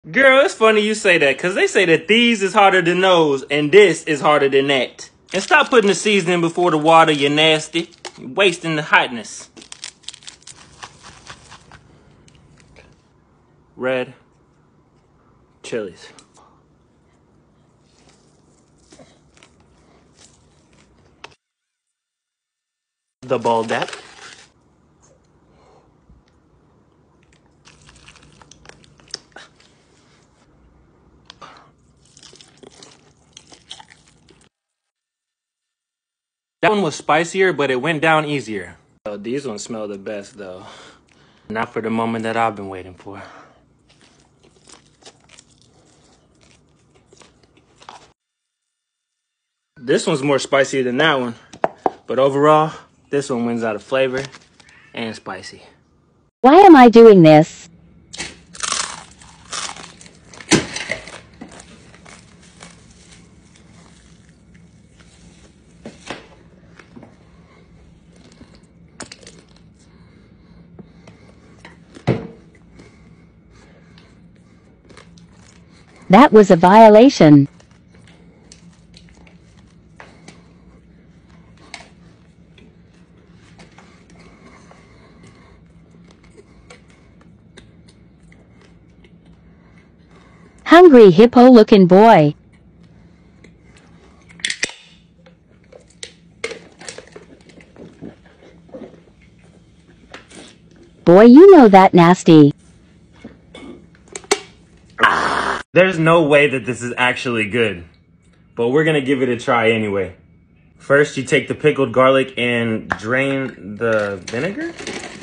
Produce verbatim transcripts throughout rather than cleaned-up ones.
Girl, it's funny you say that, because they say that these is harder than those, and this is harder than that. And stop putting the seasoning before the water, you nasty. You're wasting the hotness. Red chilies. The baldat. That one was spicier, but it went down easier. Oh, these ones smell the best, though. Not for the moment that I've been waiting for. This one's more spicy than that one. But overall, this one wins out of flavor and spicy. Why am I doing this? That was a violation. Hungry hippo-looking boy. Boy, you know that nasty. There's no way that this is actually good, but we're gonna give it a try anyway. First, you take the pickled garlic and drain the vinegar.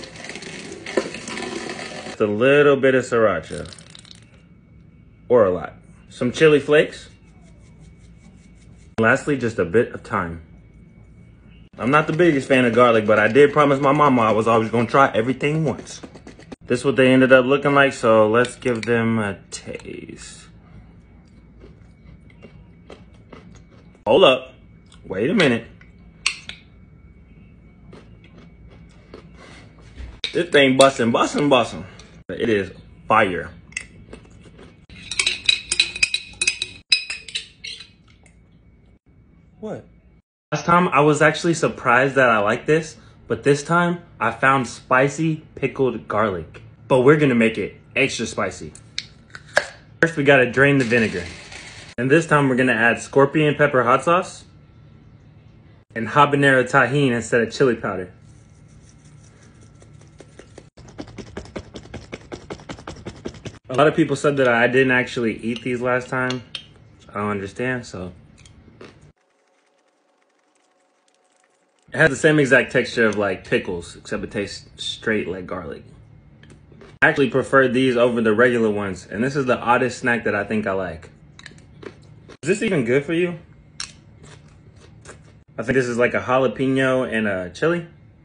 Just a little bit of sriracha, or a lot. Some chili flakes. Lastly, just a bit of thyme. I'm not the biggest fan of garlic, but I did promise my mama I was always gonna try everything once. This is what they ended up looking like, so let's give them a taste. Hold up. Wait a minute. This thing bussin', bussin', bussin'. It is fire. What? Last time I was actually surprised that I like this, but this time I found spicy pickled garlic. But we're gonna make it extra spicy. First we gotta drain the vinegar. And this time we're gonna add scorpion pepper hot sauce and habanero tahini instead of chili powder. A lot of people said that I didn't actually eat these last time. I don't understand, so. It has the same exact texture of like pickles, except it tastes straight like garlic. I actually prefer these over the regular ones, and this is the oddest snack that I think I like. Is this even good for you? I think this is like a jalapeno and a chili.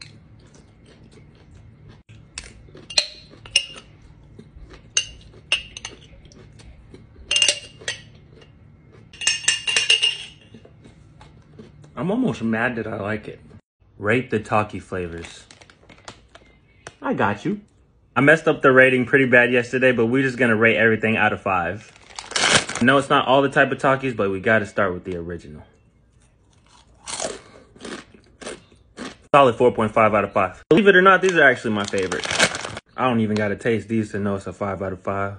I'm almost mad that I like it. Rate the Taki flavors. I got you. I messed up the rating pretty bad yesterday, but we're just gonna rate everything out of five. No, it's not all the type of Takis, but we gotta start with the original. Solid four point five out of five. Believe it or not, these are actually my favorite. I don't even gotta taste these to know it's a five out of five.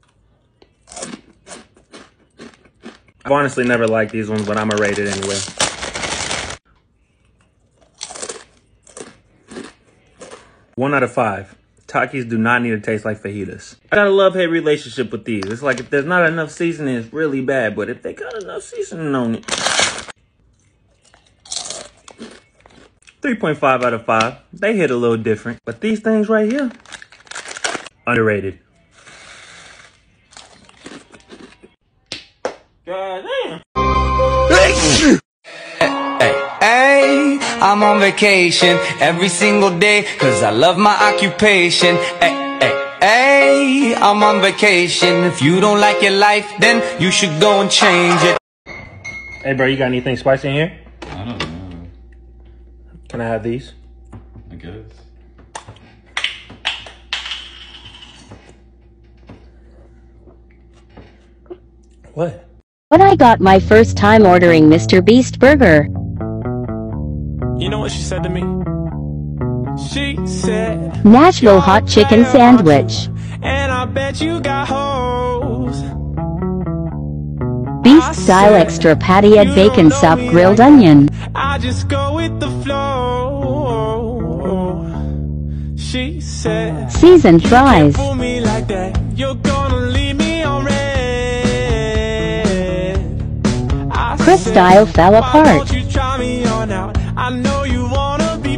I've honestly never liked these ones, but I'm gonna rate it anyway. One out of five. Takis do not need to taste like fajitas. I got a love-hate relationship with these. It's like if there's not enough seasoning, it's really bad. But if they got enough seasoning on it. three point five out of five. They hit a little different. But these things right here, underrated. God damn. Hey, I'm on vacation every single day, cause I love my occupation. Hey, hey, hey, I'm on vacation. If you don't like your life, then you should go and change it. Hey bro, you got anything spicy in here? I don't know. Can I have these? I guess. What? When I got my first time ordering Mister Beast burger. You know what she said to me? She said, Nashville hot chicken sandwich. and I bet you got hoes. Beast style extra patty egg bacon sop grilled onion. I just go with the flow. She said, Seasoned fries. fool me like that. You're gonna leave me on red. I Chris said, style fell why apart. don't you try me on out? I know you wanna be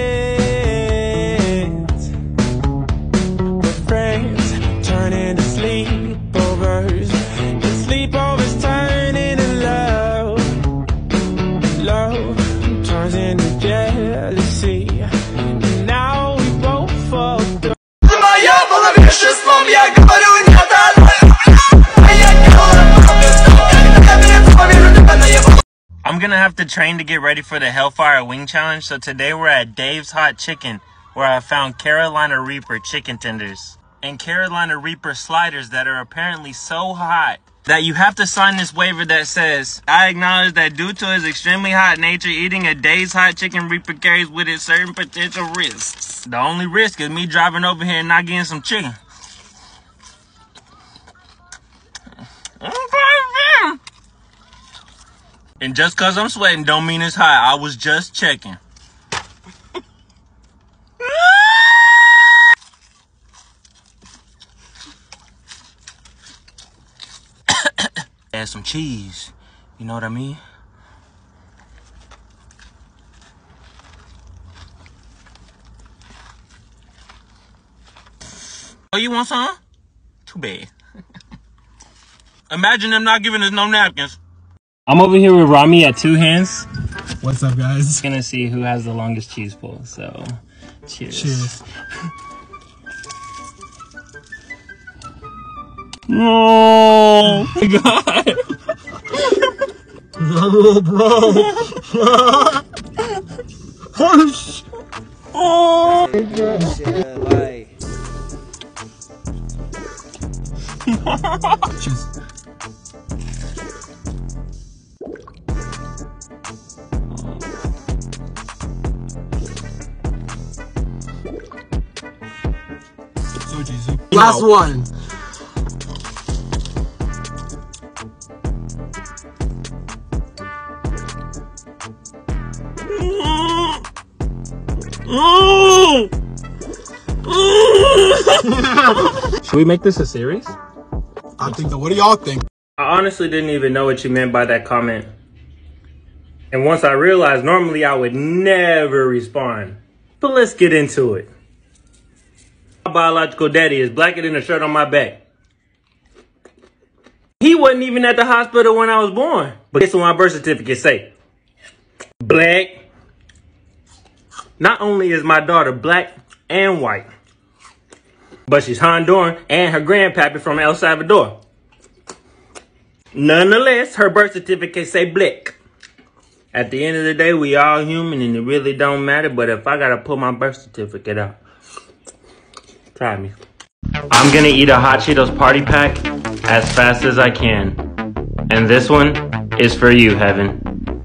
friends, but friends turn into sleepovers. The sleepovers turn into love. Love turns into jealousy. And now we both fucked up. I'm gonna have to train to get ready for the Hellfire Wing Challenge, so today we're at Dave's Hot Chicken, where I found Carolina Reaper chicken tenders and Carolina Reaper sliders that are apparently so hot that you have to sign this waiver that says, I acknowledge that due to its extremely hot nature, eating a Dave's Hot Chicken Reaper carries with it certain potential risks. The only risk is me driving over here and not getting some chicken. And just cause I'm sweating don't mean it's hot. I was just checking. Add some cheese. You know what I mean? Oh, you want some? Too bad. Imagine them not giving us no napkins. I'm over here with Rami at two hands. What's up, guys? Gonna see who has the longest cheese pull. So, cheers. Cheers. Oh my god. No, bro. Hush. Oh. Cheers. So cheesy. Last one. Should we make this a series? I think that. What do y'all think? I honestly didn't even know what you meant by that comment. And once I realized, normally I would never respond. But let's get into it. My biological daddy is blacker than the shirt on my back. He wasn't even at the hospital when I was born. But guess what my birth certificate say? Black. Not only is my daughter black and white, but she's Honduran and her grandpappy from El Salvador. Nonetheless, her birth certificate say black. At the end of the day, we all human and it really don't matter. But if I gotta pull my birth certificate out, try me. I'm gonna eat a Hot Cheetos party pack as fast as I can. And this one is for you, Heaven.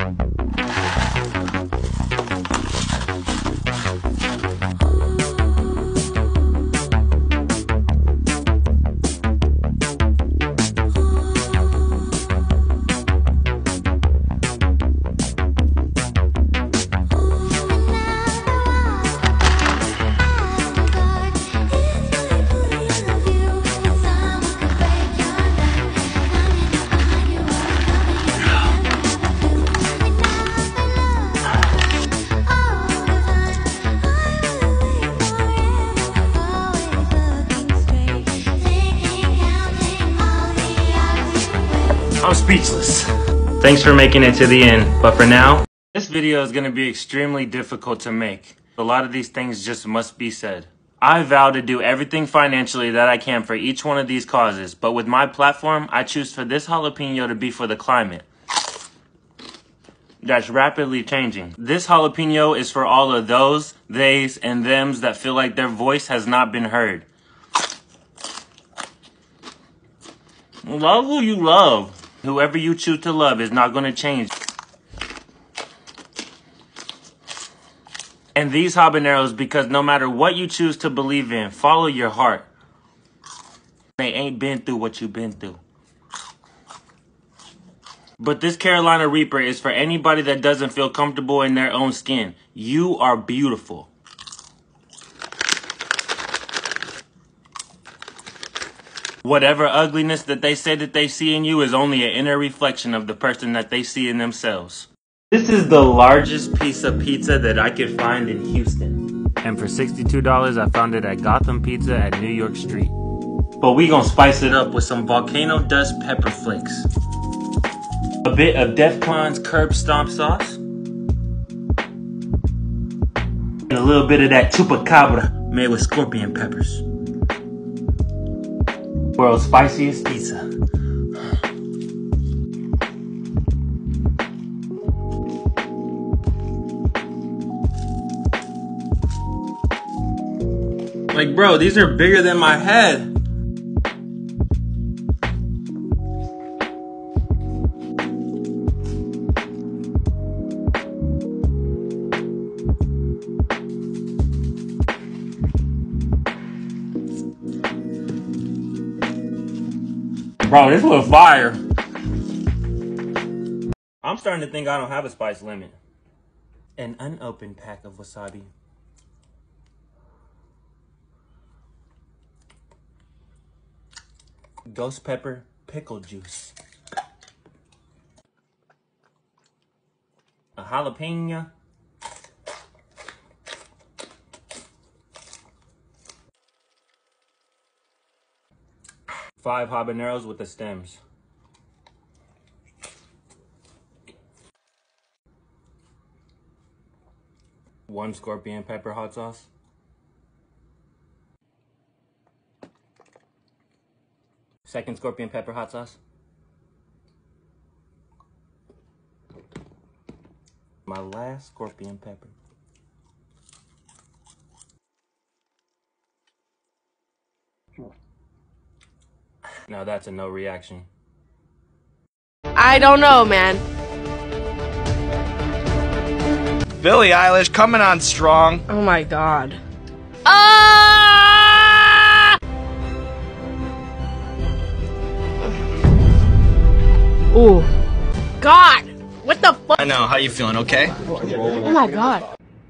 I'm speechless. Thanks for making it to the end, but for now, this video is going to be extremely difficult to make. A lot of these things just must be said. I vow to do everything financially that I can for each one of these causes, but with my platform, I choose for this jalapeno to be for the climate. That's rapidly changing. This jalapeno is for all of those, theys, and thems that feel like their voice has not been heard. Love who you love. Whoever you choose to love is not going to change. And these habaneros, because no matter what you choose to believe in, follow your heart. They ain't been through what you've been through. But this Carolina Reaper is for anybody that doesn't feel comfortable in their own skin. You are beautiful. Whatever ugliness that they say that they see in you is only an inner reflection of the person that they see in themselves. This is the largest piece of pizza that I could find in Houston. And for sixty-two dollars, I found it at Gotham Pizza at New York Street. But we gonna spice it up with some volcano dust pepper flakes. A bit of Defcon's curb stomp sauce. And a little bit of that chupacabra made with scorpion peppers. World's spiciest pizza. Like, bro, these are bigger than my head. Bro, this was fire. I'm starting to think I don't have a spice limit. An unopened pack of wasabi. Ghost pepper pickle juice. A jalapeno. Five habaneros with the stems. One scorpion pepper hot sauce. Second scorpion pepper hot sauce. My last scorpion pepper. Now that's a no reaction. I don't know, man. Billie Eilish coming on strong. Oh my god. Ah! Ooh. God! What the fuck? I know, how you feeling, okay? Oh my god.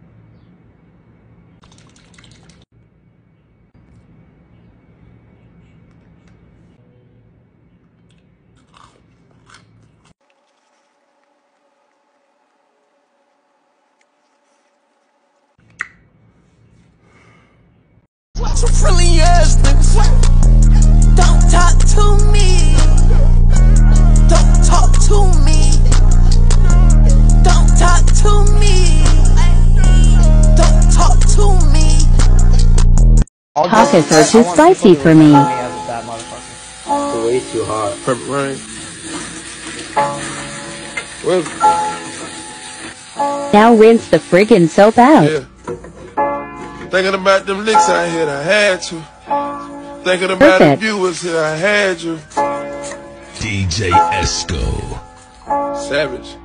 Some friendly ass niggas. Don't talk to me. Don't talk to me. Don't talk to me. Don't talk to me. Tacos are too spicy for me. Way too hot. Pepperoni. Well, Now rinse the friggin' soap out. yeah. Thinking about them licks I hit, I had to. Thinking about Perfect. the viewers here, I had you. D J Esco. Savage.